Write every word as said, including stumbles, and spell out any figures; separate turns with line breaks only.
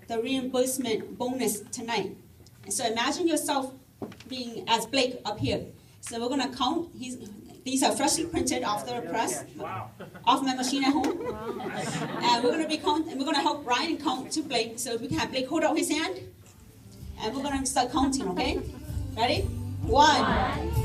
the reimbursement bonus tonight. And so imagine yourself being as Blake up here. So we're going to count. He's, these are freshly printed off the press, wow. off my machine at home. Wow. And we're going to be count, and we're going to help Brian count to Blake. So we can have Blake hold out his hand, and we're going to start counting. Okay, ready? One. One.